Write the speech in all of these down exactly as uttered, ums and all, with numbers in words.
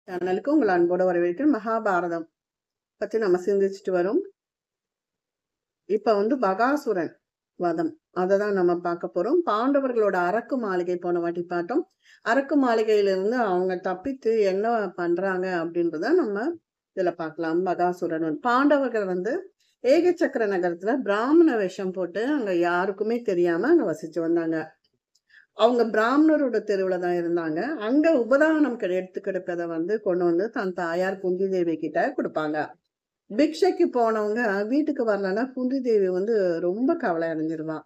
சேனலுக்கு உங்கள் அன்போட வரவேற்கிறேன். மகாபாரதம் பத்தி நம்ம சிந்திச்சுட்டு வரோம். இப்ப வந்து பகாசுரன் வதம் அததான் நம்ம பார்க்க போறோம். பாண்டவர்களோட அரக்கு மாளிகை போன வாட்டி பார்த்தோம். அரக்கு மாளிகையிலிருந்து அவங்க தப்பித்து என்ன பண்றாங்க அப்படின்றத நம்ம இதுல பார்க்கலாம். பகாசுரன் பாண்டவர்கள் வந்து ஏகச்சக்கர நகரத்துல பிராமண வேஷம் போட்டு அங்க யாருக்குமே தெரியாம அங்க வசிச்சு வந்தாங்க. அவங்க பிராமணரோட தெருவுல தான் இருந்தாங்க. அங்க உபதானம் எடுத்து கிடப்பதை வந்து கொண்டு வந்து தன் தாயார் குந்தி தேவி கிட்ட கொடுப்பாங்க. பிக்ஷைக்கு போனவங்க வீட்டுக்கு வரலன்னா குந்தி தேவி வந்து ரொம்ப கவலை அடைஞ்சிருவான்.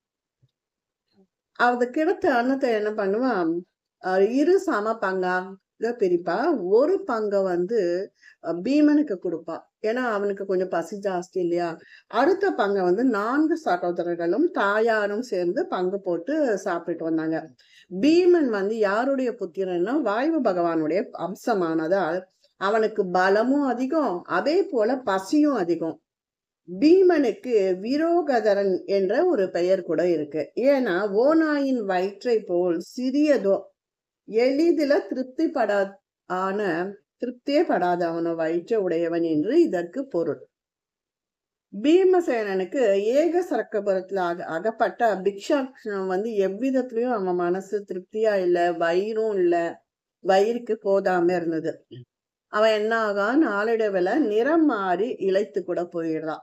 அது கிடைத்த அன்னத்தை என்ன பண்ணுவான், இரு சம பங்கா பிரிப்பா. ஒரு பங்க வந்து பீமனுக்கு கொடுப்பா, ஏன்னா அவனுக்கு கொஞ்சம் பசி ஜாஸ்தி இல்லையா. அடுத்த பங்கை வந்து நான்கு சகோதரர்களும் தாயாரும் சேர்ந்து பங்கு போட்டு சாப்பிட்டு வந்தாங்க. பீமன் வந்து யாருடைய புத்திரன்னா வாயு பகவானுடைய அம்சமானதால் அவனுக்கு பலமும் அதிகம், அதே போல பசியும் அதிகம். பீமனுக்கு விரோகதரன் என்ற ஒரு பெயர் கூட இருக்கு. ஏன்னா ஓநாயின் வயிற்றை போல் சிறியதோ எளிதில திருப்தி படா ஆன திருப்தியே படாத அவன வயிற்ற உடையவன் என்று இதற்கு பொருள். பீமசேனனுக்கு ஏக சரக்கபுரத்துல அக அகப்பட்ட பிக்ஷாட்சணம் வந்து எவ்விதத்திலயும் அவன் மனசு திருப்தியா இல்ல, வயிறும் இல்ல, வயிறுக்கு போதாம இருந்தது. அவன் என்ன ஆகா, நாளிடவில நிறம் மாறி இழைத்து கூட போயிடுறான்.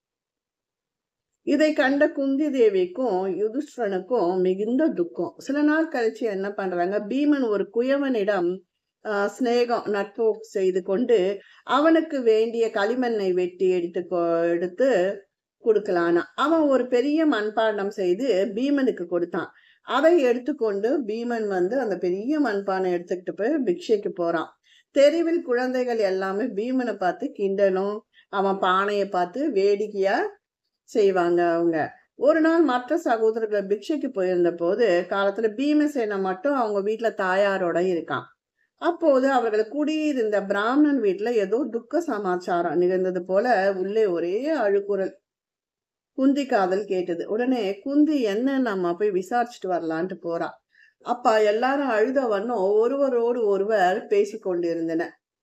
இதை கண்ட குந்தி தேவிக்கும் யுதிஷ்டனுக்கும் மிகுந்த துக்கம். சில நாள் கழிச்சு என்ன பண்றாங்க, பீமன் ஒரு குயவனிடம் ஆஹ் ஸ்நேகம் நட்பு செய்து கொண்டு அவனுக்கு வேண்டிய களிமண்ணை வெட்டி எடுத்து எடுத்து கொடுக்கலானா. அவன் ஒரு பெரிய மண்பாண்டம் செய்து பீமனுக்கு கொடுத்தான். அதை எடுத்துக்கொண்டு பீமன் வந்து அந்த பெரிய மண்பானை எடுத்துக்கிட்டு போய் பிக்ஷைக்கு போறான். தெருவில் குழந்தைகள் எல்லாமே பீமனை பார்த்து கிண்டலும் அவன் பானையை பார்த்து வேடிக்கையா செய்வாங்க. அவங்க ஒரு நாள் மற்ற சகோதரர்கள் பிக்ஷைக்கு போயிருந்த போது காலத்துல பீமசேனை மட்டும் அவங்க வீட்டுல தாயாரோட இருக்கான். அப்போது அவர்கள் குடியிருந்த பிராமணன் வீட்டுல ஏதோ துக்க சமாச்சாரம் நிகழ்ந்தது போல உள்ளே ஒரே அழுக்குரல். குந்தி காதல் கேட்டது. உடனே குந்தி என்ன நம்ம போய் விசாரிச்சுட்டு வரலான்ட்டு போறா. அப்பா எல்லாரும் அழுத வண்ணம் ஒருவரோடு ஒருவர் பேசி கொண்டிருந்தன.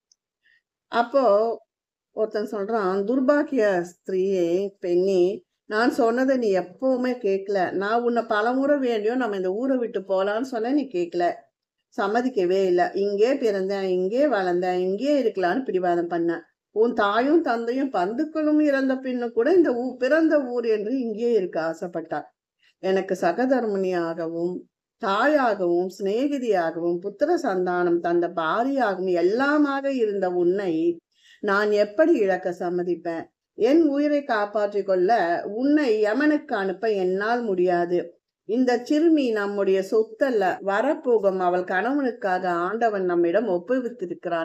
அப்போ ஒருத்தன் சொல்றான், துர்பாக்கிய ஸ்திரீயே, பெண்ணே, நான் சொன்னதை நீ எப்பவுமே கேட்கல. நான் உன்னை பலமுறை வேண்டியும் நம்ம இந்த ஊரை விட்டு போலான்னு சொன்ன, நீ கேட்கல, சம்மதிக்கவே இல்லை. இங்கே பிறந்தேன், இங்கே வளர்ந்தேன், இங்கே இருக்கலான்னு பிடிவாதம் பண்ண. உன் தாயும் தந்தையும் பந்துக்களும் இறந்த பின்னு கூட இந்த ஊ பிறந்த ஊர் என்று இங்கே இருக்க ஆசைப்பட்டார். எனக்கு சகதர்மினியாகவும் தாயாகவும் சிநேகிதியாகவும் புத்திர சந்தானம் தந்த பாரியாகவும் எல்லாமாக இருந்த உன்னை நான் எப்படி இழக்க சம்மதிப்பேன்? என் உயிரை காப்பாற்றிக் கொள்ள உன்னை யமனுக்கு அனுப்ப என்னால் முடியாது. இந்த சிறுமி நம்முடைய சொத்தல்ல, வரப்போகும் அவள் கணவனுக்காக ஆண்டவன் நம்மிடம் ஒப்புவித்திருக்கிறான்.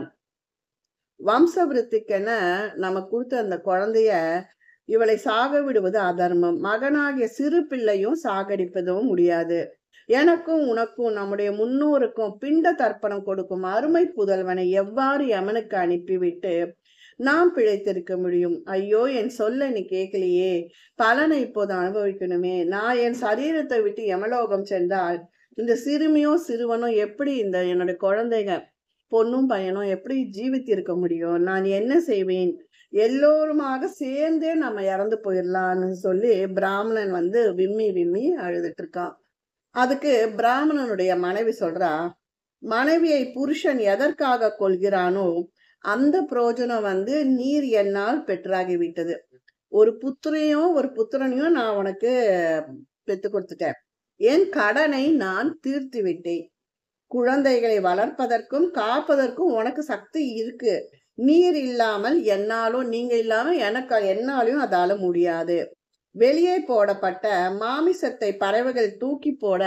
வம்சவிருத்திக்கென நம்ம கொடுத்த அந்த குழந்தைய இவளை சாக விடுவது அதர்மம். மகனாகிய சிறு பிள்ளையும் சாகடிப்பதும் முடியாது. எனக்கும் உனக்கும் நம்முடைய முன்னோருக்கும் பிண்ட தர்ப்பணம் கொடுக்கும் அருமை புதல்வனை எவ்வாறு யமனுக்கு அனுப்பிவிட்டு நாம் பிழைத்திருக்க முடியும்? ஐயோ, என் சொல்ல நீ கேட்கலையே, பலனை இப்போது அனுபவிக்கணுமே. நான் என் சரீரத்தை விட்டு யமலோகம் சென்றால் இந்த சிறுமியோ சிறுவனோ எப்படி, இந்த என்னுடைய குழந்தைங்க பொண்ணும் பையனும் எப்படி ஜீவித்து இருக்க முடியும்? நான் என்ன செய்வேன்? எல்லோருமாக சேர்ந்தே நம்ம இறந்து போயிடலான்னு சொல்லி பிராமணன் வந்து விம்மி விம்மி அழுதுட்டு இருக்கான். அதுக்கு பிராமணனுடைய மனைவி சொல்றா, மனைவியை புருஷன் எதற்காக கொள்கிறானோ அந்த புரோஜனம் வந்து நீர் என்னால் பெற்றாகிவிட்டது. ஒரு புத்திரையும் ஒரு புத்திரனையும் நான் உனக்கு பெத்து கொடுத்துட்டேன். என் கடனை நான் தீர்த்து விட்டேன். குழந்தைகளை வளர்ப்பதற்கும் காப்பதற்கும் உனக்கு சக்தி இருக்கு. நீர் இல்லாமல் என்னாலும், நீங்க இல்லாம எனக்கு என்னாலையும் அதால முடியாது. வெளியே போடப்பட்ட மாமிசத்தை பறவைகள் தூக்கி போட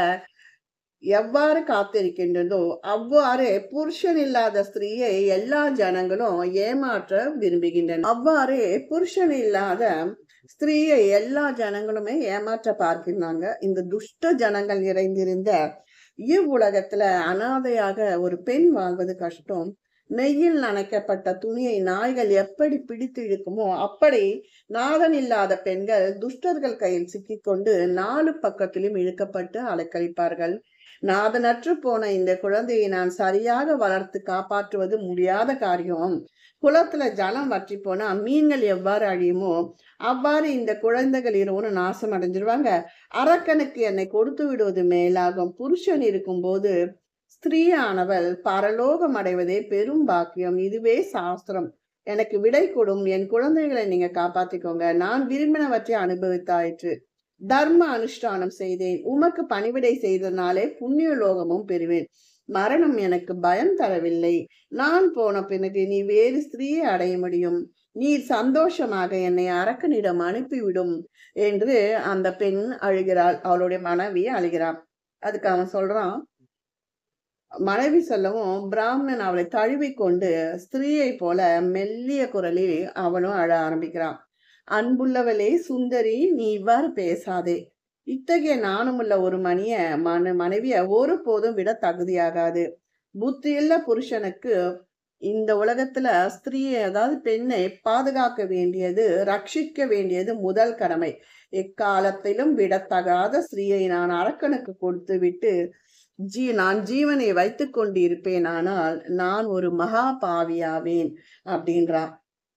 எவ்வாறு காத்திருக்கின்றதோ அவ்வாறு புருஷன் இல்லாத ஸ்திரீயை எல்லா ஜனங்களும் ஏமாற்ற விரும்புகின்றன. அவ்வாறு புருஷன் இல்லாத ஸ்திரீயை எல்லா ஜனங்களுமே ஏமாற்ற பார்க்கிறாங்க. இந்த துஷ்ட ஜனங்கள் நிறைந்திருந்த இவ்வுலகத்துல அனாதையாக ஒரு பெண் வாழ்வது கஷ்டம். நெய்யில் நனைக்கப்பட்ட துணியை நாய்கள் எப்படி பிடித்து இழுக்குமோ அப்படி நாதன் இல்லாத பெண்கள் துஷ்டர்கள் கையில் சிக்கிக்கொண்டு நாலு பக்கத்திலும் இழுக்கப்பட்டு அலைக்கழிப்பார்கள். நாதனற்று போன இந்த குழந்தையை நான் சரியாக வளர்த்து காப்பாற்றுவது முடியாத காரியம். குளத்துல ஜலம் வற்றி போனா மீன்கள் எவ்வாறு அழியுமோ அவ்வாறு இந்த குழந்தைகள் இருவரும் நாசம் அடைஞ்சிருவாங்க. அரக்கனுக்கு என்னை கொடுத்து விடுவது மேலாகும். புருஷன் இருக்கும் போது ஸ்திரீயானவள் பரலோகம் அடைவதே பெரும் பாக்கியம். இதுவே சாஸ்திரம். எனக்கு விடை கொடும். என் குழந்தைகளை நீங்க காப்பாத்திக்கோங்க. நான் விரும்பினவற்றை அனுபவித்தாயிற்று. தர்ம அனுஷ்டானம் செய்தேன். உமக்கு பணிவிடை செய்தனாலே புண்ணிய லோகமும் பெறுவேன். மரணம் எனக்கு பயம் தரவில்லை. நான் போன பிறகு நீ வேறு ஸ்திரீயை அடைய முடியும். நீ சந்தோஷமாக என்னை அரக்கனிடம் அனுப்பிவிடும் என்று அந்த பெண் அழுகிறாள். அவளுடைய மனைவி அழுகிறாள். அதுக்கு அவன் சொல்றான், மனைவி சொல்லவும் பிராமணன் அவளை தழுவி கொண்டு ஸ்திரீயை போல மெல்லிய குரலில் அவனும் அழ ஆரம்பிக்கிறான். அன்புள்ளவளே சுந்தரி, நீ இவ்வாறு பேசாதே. இத்தகைய நாணமுள்ள ஒரு மணிய மன மனைவிய ஒரு போதும் விட தகுதியாகாது. புத்தியுள்ள புருஷனுக்கு இந்த உலகத்துல ஸ்திரீயை, அதாவது பெண்ணை பாதுகாக்க வேண்டியது, ரட்சிக்க வேண்டியது முதல் கடமை. எக்காலத்திலும் விடத்தகாத ஸ்திரீயை நான் அரக்கனுக்கு கொடுத்து விட்டு ஜீ நான் ஜீவனை வைத்து கொண்டு இருப்பேன். ஆனால் நான் ஒரு மகா பாவியாவேன் அப்படின்றான்.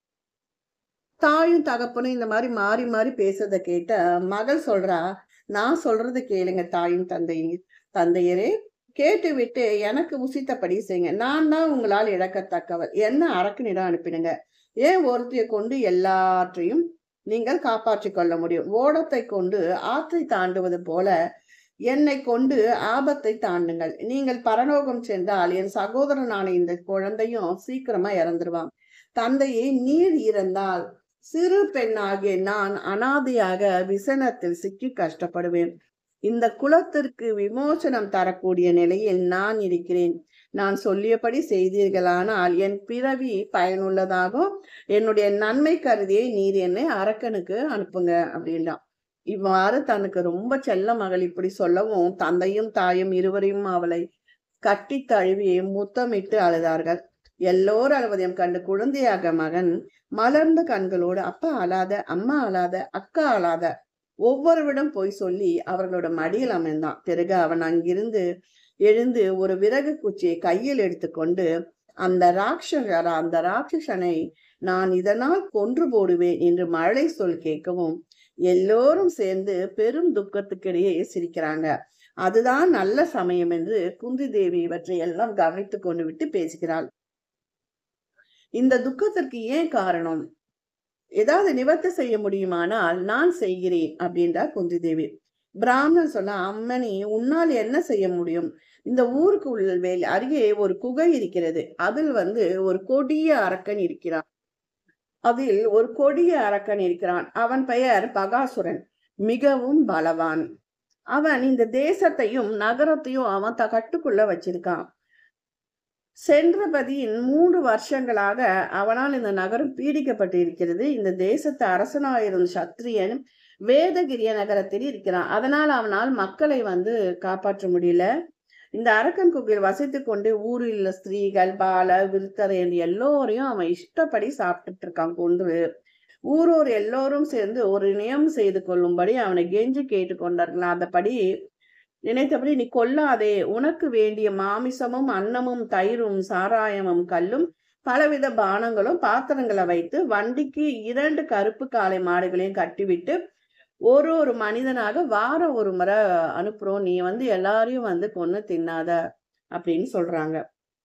தாயும் தகப்பனும் இந்த மாதிரி மாறி மாறி பேசுறத கேட்ட மகள் சொல்றா, நான் சொல்றது கேளுங்க தாயும் தந்தையும் தந்தையரே, கேட்டு விட்டு எனக்கு உசித்தபடி செய்யுங்க. நான் தான் உங்களால் இழக்கத்தக்கவர். என்ன அரக்கனிடம் அனுப்பிடுங்க. ஏன் ஒருத்தையை கொண்டு எல்லாற்றையும் நீங்கள் காப்பாற்றி கொள்ள முடியும். ஓடத்தை கொண்டு ஆற்றை தாண்டுவது போல என்னை கொண்டு ஆபத்தை தாண்டுங்கள். நீங்கள் பரலோகம் சென்றால் என் சகோதரனான இந்த குழந்தையும் சீக்கிரமா இறந்துருவான். தந்தையை நீர் இறந்தால் சிறு பெண்ணாகிய நான் அனாதையாக விசனத்தில் சிக்கி கஷ்டப்படுவேன். இந்த குலத்திற்கு விமோசனம் தரக்கூடிய நிலையில் நான் இருக்கிறேன். நான் சொல்லியபடி செய்தீர்களானால் என் பிறவி பயனுள்ளதாகும். என்னுடைய நன்மை கருதியை நீர் என்னை அரக்கனுக்கு அனுப்புங்க அப்படின்றான். இவ்வாறு தனக்கு ரொம்ப செல்ல மகள் இப்படி சொல்லவும் தந்தையும் தாயும் இருவரையும் அவளை கட்டி தழுவி முத்தமிட்டு அழுதார்கள். எல்லோரும் அழுவதையும் கண்டு குழந்தையாக மகன் மலர்ந்த கண்களோடு அப்பா அழாத, அம்மா அழாத, அக்கா அழாத ஒவ்வொருவிடம் போய் சொல்லி அவர்களோட மடியில் அமைந்தான். பிறகு அவன் அங்கிருந்து எழுந்து ஒரு விறகு குச்சியை கையில் எடுத்துக்கொண்டு அந்த ராட்சச அந்த ராட்சசனை நான் இதனால் கொன்று போடுவேன் என்று மழை சொல் கேட்கவும் எல்லோரும் சேர்ந்து பெரும் துக்கத்துக்கிடையே சிரிக்கிறாங்க. அதுதான் நல்ல சமயம் என்று குந்தி தேவி இவற்றை எல்லாம் கவனித்து கொண்டு விட்டு பேசுகிறாள். இந்த துக்கத்திற்கு ஏன் காரணம்? ஏதாவது நிவர்த்தி செய்ய முடியுமானால் நான் செய்கிறேன் அப்படின்றார் குந்தி தேவி. பிராமணன் சொன்ன, அம்மணி உன்னால் என்ன செய்ய முடியும்? இந்த ஊருக்கு உள்ள வேலை அருகே ஒரு குகை இருக்கிறது. அதில் வந்து ஒரு கொடிய அரக்கன் இருக்கிறான். அதில் ஒரு கொடிய அரக்கன் இருக்கிறான். அவன் பெயர் பகாசுரன். மிகவும் பலவான். அவன் இந்த தேசத்தையும் நகரத்தையும் அவன் த கட்டுக்குள்ள வச்சிருக்கான். சென்றபதியின் மூன்று வருஷங்களாக அவனால் இந்த நகரம் பீடிக்கப்பட்டு இருக்கிறது. இந்த தேசத்து அரசனாயிருந்த சத்திரியன் வேதகிரிய நகரத்தில் இருக்கிறான். அதனால் அவனால் மக்களை வந்து காப்பாற்ற முடியல. இந்த அரக்கன் குகையில் வசித்து கொண்டு ஊரில் உள்ள ஸ்திரீகள், பால, விருத்தர் என்று எல்லோரையும் அவன் இஷ்டப்படி சாப்பிட்டுட்டு இருக்கான் கொன்று. ஊரோர் எல்லோரும் சேர்ந்து ஒரு நியம் செய்து கொள்ளும்படி அவனை கெஞ்சி கேட்டு கொண்டார்கள். அந்தபடி நினைத்தபடி நீ கொல்லாதே, உனக்கு வேண்டிய மாமிசமும் அன்னமும் தயிரும் சாராயமும் கல்லும் பலவித பானங்களும் பாத்திரங்களை வைத்து வண்டிக்கு இரண்டு கருப்பு காளை மாடுகளையும் கட்டிவிட்டு ஒரு ஒரு மனிதனாக வாரம் ஒரு முறை அனுப்புறோம். நீ வந்து எல்லாரையும் வந்து கொன்னு தின்னாத அப்படின்னு சொல்றாங்க.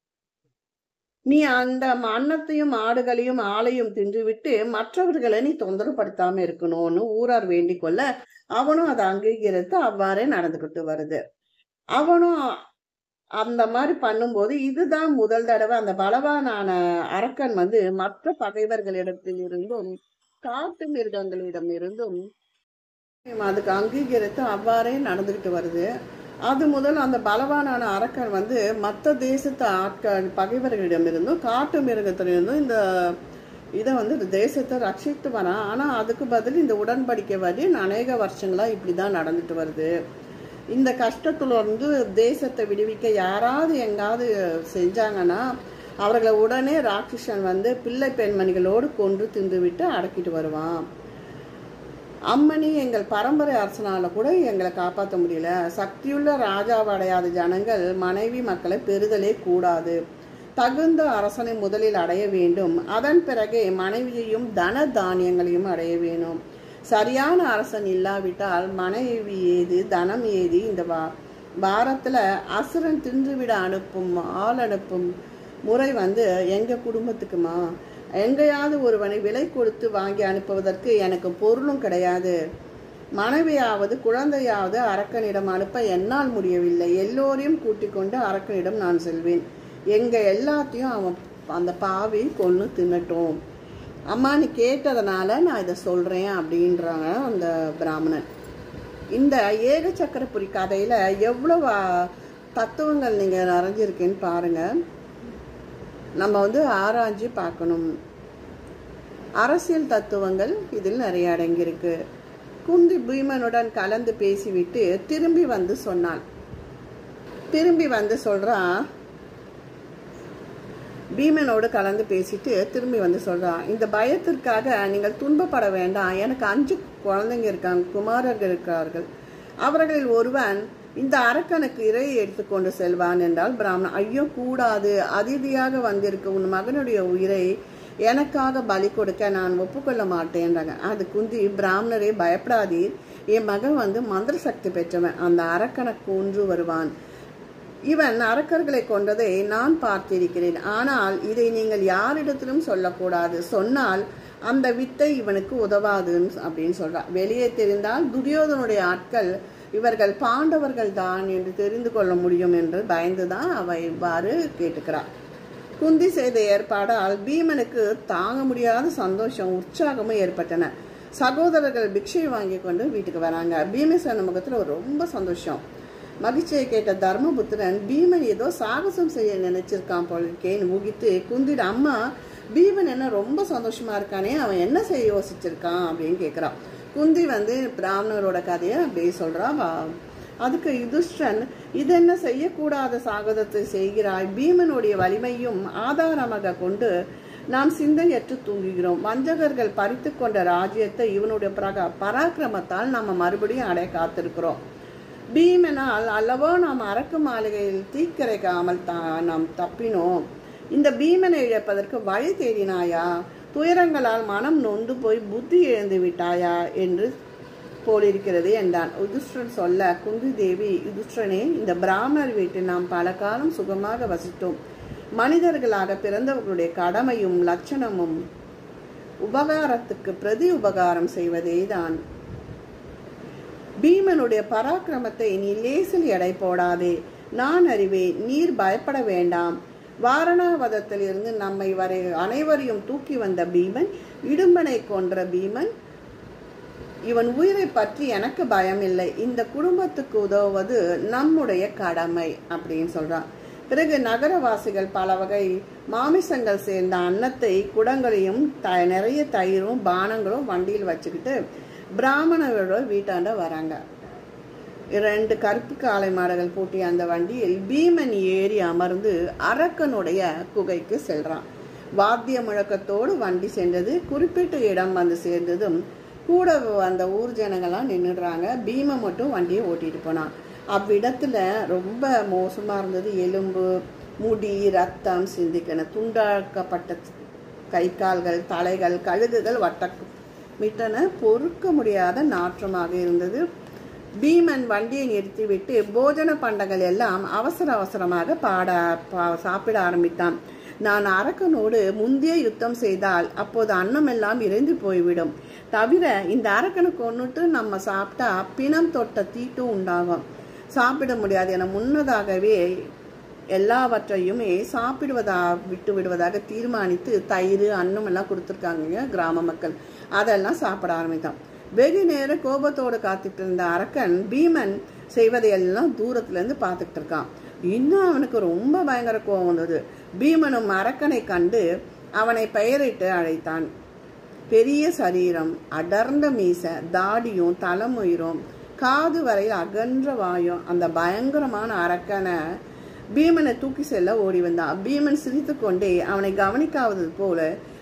நீ அந்த அன்னத்தையும் ஆடுகளையும் ஆளையும் தின்று விட்டு மற்றவர்களை நீ தொந்தரப்படுத்தாம இருக்கணும்னு ஊரார் வேண்டிக் கொள்ள அவனும் அதை அங்கீகரித்து அவ்வாறே நடந்துகிட்டு வருது. அவனும் அந்த மாதிரி பண்ணும்போது இதுதான் முதல் தடவை அந்த பலவானான அரக்கன் வந்து மற்ற பகைவர்களிடத்தில் இருந்தும் காட்டு மிருகங்களிடம் இருந்தும் அதுக்கு அங்கீகரித்து அவ்வாறே நடந்துகிட்டு வருது. அது முதல் அந்த பலவானான அரக்கன் வந்து மற்ற தேசத்து ஆட்கள் பகைவர்களிடம் இருந்தும் காட்டு மிருகத்திலிருந்தும் இந்த இதை வந்து தேசத்தை ரட்சித்து வரான். ஆனால் அதுக்கு பதில் இந்த உடன்படிக்கை வரி அநேக வருஷங்களா இப்படிதான் நடந்துட்டு வருது. இந்த கஷ்டத்துல இருந்து தேசத்தை விடுவிக்க யாராவது எங்காவது செஞ்சாங்கன்னா அவர்களை உடனே ராட்சசன் வந்து பிள்ளை பெண்மணிகளோடு கொன்று தின்று விட்டு அடக்கிட்டு வருவான். அம்மணி எங்கள் பரம்பரை அரசனால கூட எங்களை காப்பாற்ற முடியல. சக்தியுள்ள ராஜாவடையாத ஜனங்கள் மனைவி மக்களை பெறுதலே கூடாது. தகுந்த அரசனை முதலில் அடைய வேண்டும். அதன் பிறகே மனைவியையும் தன தானியங்களையும் அடைய வேணும். சரியான அரசன் இல்லாவிட்டால் மனைவி ஏது தனம் ஏது? இந்த வா வாரத்துல அசுரன் தின்றுவிட அனுப்பும் ஆள் அனுப்பும் முறை வந்து எங்க குடும்பத்துக்குமா? எங்கேயாவது ஒருவனை விலை கொடுத்து வாங்கி அனுப்புவதற்கு எனக்கு பொருளும் கிடையாது. மனைவியாவது குழந்தையாவது அரக்கனிடம் அனுப்ப என்னால் முடியவில்லை. எல்லோரையும் கூட்டிக் கொண்டு அரக்கனிடம் நான் செல்வேன். எங்க எல்லாத்தையும் அவன் அந்த பாவி கொன்னு தின்னட்டும். அம்மா நீ கேட்டதுனால நான் இதை சொல்றேன் அப்படின்றாங்க அந்த பிராமணன். இந்த ஏக சக்கரபுரி கதையில எவ்வளவு தத்துவங்கள் நீங்க நிறைஞ்சிருக்கேன்னு பாருங்க. நம்ம வந்து ஆராய்ச்சி பார்க்கணும். அரசியல் தத்துவங்கள் இதில் நிறைய அடங்கியிருக்கு. குந்தி பீமனுடன் கலந்து பேசிவிட்டு திரும்பி வந்து சொன்னாள். திரும்பி வந்து சொல்றா பீமனோடு கலந்து பேசிட்டு திரும்பி வந்து சொல்றான், இந்த பயத்திற்காக நீங்கள் துன்பப்பட வேண்டாம். எனக்கு அஞ்சு குழந்தைங்க இருக்காங்க, குமாரர்கள் இருக்கிறார்கள். அவர்களில் ஒருவன் இந்த அரக்கனுக்கு இறையை எடுத்துக்கொண்டு செல்வான் என்றால் பிராமணன், ஐயோ கூடாது, அதிதியாக வந்திருக்க உன் மகனுடைய உயிரை எனக்காக பலி கொடுக்க நான் ஒப்புக்கொள்ள மாட்டேன்றாங்க. அது குந்தி, பிராமணரே பயப்படாதீர், என் மகன் வந்து மந்திர சக்தி பெற்றவன், அந்த அரக்கனை கொன்று வருவான். இவன் அரக்கர்களை கொண்டதை நான் பார்த்திருக்கிறேன். ஆனால் இதை நீங்கள் யாரிடத்திலும் சொல்லக்கூடாது. சொன்னால் அந்த வித்தை இவனுக்கு உதவாதுன்னு அப்படின்னு சொல்றான். வெளியே தெரிந்தால் துரியோதனுடைய ஆட்கள் இவர்கள் பாண்டவர்கள் தான் என்று தெரிந்து கொள்ள முடியும் என்று பயந்துதான் அவ இவ்வாறு கேட்டுக்கிறார். குந்தி செய்த ஏற்பாடால் பீமனுக்கு தாங்க முடியாத சந்தோஷம் உற்சாகமும் ஏற்பட்டன. சகோதரர்கள் பிக்ஷை வாங்கி கொண்டு வீட்டுக்கு வராங்க. பீமசேன முகத்துல ரொம்ப சந்தோஷம். மகிழ்ச்சியை கேட்ட தர்மபுத்திரன், பீமன் ஏதோ சாகசம் செய்ய நினைச்சிருக்கான் போலிருக்கேன்னு ஊகித்து குந்திட, அம்மா பீமன் என்ன ரொம்ப சந்தோஷமா இருக்கானே, அவன் என்ன செய்ய யோசிச்சிருக்கான் அப்படின்னு கேட்கிறான். குந்தி வந்து பிராமணரோட கதையை அப்படியே சொல்றா. வா அதுக்கு யுதிஷ்டிரன், இது என்ன செய்யக்கூடாத சாகதத்தை செய்கிறாய்? பீமனுடைய வலிமையும் ஆதாரமாக கொண்டு நாம் சிந்தையற்று தூங்குகிறோம். வஞ்சகர்கள் பறித்து கொண்ட ராஜ்யத்தை இவனுடைய பிரகா பராக்கிரமத்தால் நம்ம மறுபடியும் அடைய காத்திருக்கிறோம். பீமனால் அல்லவோ நாம் அரக்கு மாளிகையில் தீக்கரைக்காமல் தான் நாம் தப்பினோம். இந்த பீமனை இழப்பதற்கு வழி தேடினாயா? துயரங்களால் மனம் நொந்து போய் புத்தி இழந்து விட்டாயா என்று போலிருக்கிறது என்றான். யுதிஷ்டிரன் சொல்ல, குந்தி தேவி, யுதிஷ்டிரனே, இந்த பிராமணர் வீட்டில் நாம் பல காலம் சுகமாக வசித்தோம். மனிதர்களாக பிறந்தவர்களுடைய கடமையும் லட்சணமும் உபகாரத்துக்கு பிரதி உபகாரம் செய்வதே தான். பீமனுடைய பராக்கிரமத்தை நீ லேசில் எடை போடாதே. நான் அறிவேன், நீர் பயப்பட வேண்டாம். வாரணாவதத்தில் இருந்து நம்மை வரை அனைவரையும் தூக்கி வந்த பீமன், இடும்பனை கொன்ற பீமன், இவன் உயிரை பற்றி எனக்கு பயம் இல்லை. இந்த குடும்பத்துக்கு உதவுவது நம்முடைய கடமை அப்படின்னு சொல்றான். பிறகு நகரவாசிகள் பல வகை மாமிசங்கள் சேர்ந்த அன்னத்தை குடங்களையும் த நிறைய தயிரும் பானங்களும் வண்டியில் வச்சுக்கிட்டு பிராமணரோட வீட்டாண்ட வராங்க. இரண்டு கருப்பு காளை மாடுகள் பூட்டிய அந்த வண்டியில் பீமன் ஏறி அமர்ந்து அரக்கனுடைய குகைக்கு செல்றான். வாத்திய முழக்கத்தோடு வண்டி சென்றது. குறிப்பிட்ட இடம் வந்து சேர்ந்ததும் கூட அந்த ஊர் ஜனங்கள்லாம் நின்றுடுறாங்க. பீமன் மட்டும் வண்டியை ஓட்டிட்டு போனான். அவ்விடத்துல ரொம்ப மோசமா இருந்தது. எலும்பு, முடி, ரத்தம் சிந்திக்கன, துண்டாக்கப்பட்ட கை கால்கள், தலைகள், கழுகுகள் வட்ட மிட்டன, பொறுக்க முடியாத நாற்றமாக இருந்தது. பீமன் வண்டியை நிறுத்திவிட்டு போஜன பண்டங்கள் எல்லாம் அவசர அவசரமாக பாட சாப்பிட ஆரம்பித்தான். நான் அரக்கனோடு முந்தைய யுத்தம் செய்தால் அப்போது அன்னம் எல்லாம் இறைந்து போய்விடும். தவிர இந்த அரக்கனை கொன்னுட்டு நம்ம சாப்பிட்டா பிணம் தொட்ட தீட்டும் உண்டாகும். சாப்பிட முடியாது என முன்னதாகவே எல்லாவற்றையுமே சாப்பிடுவதா விட்டு விடுவதாக தீர்மானித்து தயிர் அன்னம் எல்லாம் கொடுத்துருக்காங்க கிராம மக்கள். அதெல்லாம் சாப்பிட ஆரம்பித்தான். வெகு நேரம் கோபத்தோடு காத்துட்டு இருந்த அரக்கன் பீமன் செய்வதையெல்லாம் தூரத்துல இருந்து பார்த்துட்டு இருக்கான். இன்னும் அவனுக்கு ரொம்ப பயங்கர கோபம் வந்தது. பீமனும் அரக்கனை கண்டு அவனை பெயரிட்டு அழைத்தான். பெரிய சரீரம், அடர்ந்த மீச, தாடியும் தலைமுயிரும், காது வரையில் அகன்ற வாயும் அந்த பயங்கரமான அரக்கனை பீமனை தூக்கி செல்ல ஓடி வந்தான். பீமன் சிரித்து கொண்டே அவனை கவனிக்காவது போல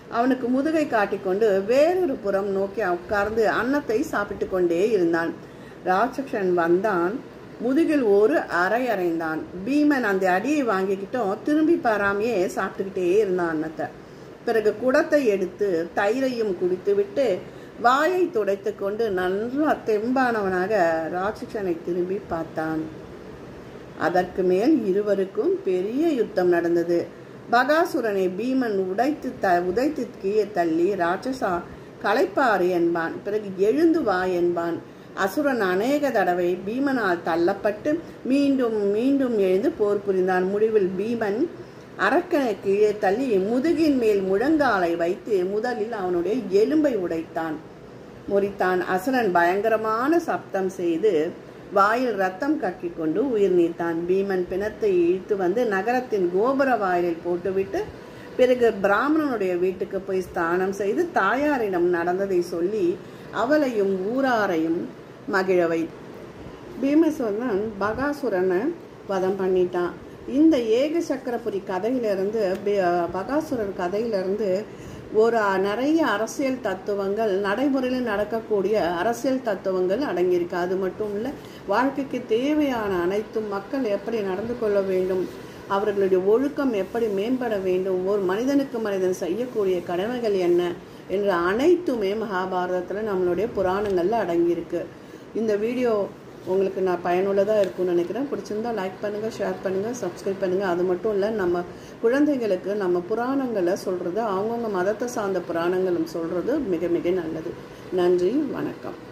அவனுக்கு முதுகை காட்டிக்கொண்டு வேறொரு புறம் நோக்கி உட்கார்ந்து அன்னத்தை சாப்பிட்டு கொண்டே இருந்தான். ராட்சசன் வந்தான். முதுகில் ஒரு அறை அறைந்தான். பீமன் அந்த அடியை வாங்கிக்கிட்டோம் திரும்பி பாராமையே சாப்பிட்டுக்கிட்டே இருந்தான் அன்னத்தை. பிறகு குடத்தை எடுத்து தயிரையும் குடித்து விட்டு வாயை துடைத்து கொண்டு நல்லா தெம்பானவனாக ராட்சசனை திரும்பி பார்த்தான். அதற்கு மேல் இருவருக்கும் பெரிய யுத்தம் நடந்தது. பகாசுரனை பீமன் உடைத்து த உதைத்து கீழே தள்ளி, ராட்சசா களைப்பாறு என்பான். பிறகு எழுந்து வா என்பான். அசுரன் அநேக தடவை பீமனால் தள்ளப்பட்டு மீண்டும் மீண்டும் எழுந்து போர் புரிந்தான். முடிவில் பீமன் அரக்கனை கீழே தள்ளி முதுகின் மேல் முழங்காலை வைத்து முதலில் அவனுடைய எலும்பை உடைத்தான் முறித்தான். அசுரன் பயங்கரமான சப்தம் செய்து வாயில் ரத்தம் கக்கி கொண்டு உயிர் நீத்தான். பீமன் பிணத்தை இழுத்து வந்து நகரத்தின் கோபுர வாயிலில் போட்டுவிட்டு பிறகு பிராமணனுடைய வீட்டுக்கு போய் ஸ்நானம் செய்து தாயாரிடம் நடந்ததை சொல்லி அவளையும் ஊராரையும் மகிழவை. பீமசோதன் பகாசுரனை வதம் பண்ணிட்டான். இந்த ஏக சக்கரபுரி கதையிலிருந்து பகாசுரன் கதையிலிருந்து ஒரு நிறைய அரசியல் தத்துவங்கள், நடைமுறையில் நடக்கக்கூடிய அரசியல் தத்துவங்கள் அடங்கியிருக்கு. அது மட்டும் இல்லை, வாழ்க்கைக்கு தேவையான அனைத்தும் மக்கள் எப்படி நடந்து கொள்ள வேண்டும், அவர்களுடைய ஒழுக்கம் எப்படி மேம்பட வேண்டும், ஒரு மனிதனுக்கு மனிதன் செய்யக்கூடிய கடமைகள் என்ன என்ற அனைத்துமே மகாபாரதத்தில் நம்மளுடைய புராணங்களில் அடங்கியிருக்கு. இந்த வீடியோ உங்களுக்கு நான் பயனுள்ளதாக இருக்கும்னு நினைக்கிறேன். பிடிச்சிருந்தா லைக் பண்ணுங்கள், ஷேர் பண்ணுங்கள், சப்ஸ்கிரைப் பண்ணுங்கள். அது மட்டும் இல்லை, நம்ம குழந்தைகளுக்கு நம்ம புராணங்களை சொல்கிறது, அவங்கவுங்க மதத்தை சார்ந்த புராணங்களும் சொல்கிறது மிக மிக நல்லது. நன்றி, வணக்கம்.